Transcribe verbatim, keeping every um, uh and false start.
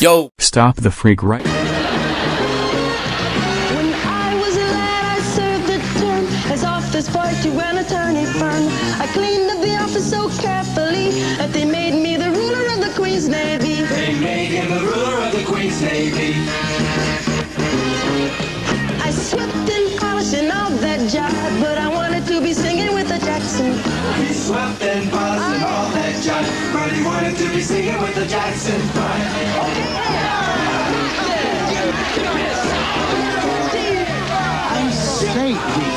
Yo, Stop the freak right. When I was a lad, I served the term as office boy to an attorney firm. I cleaned up the office so carefully that they made me the ruler of the Queen's Navy. They made him the ruler of the Queen's Navy. I swept and polished and all that jive, but I wanted to be singing with the Jackson. He swept and polished and all that jive, but he wanted to be singing with the Jackson Five. I say,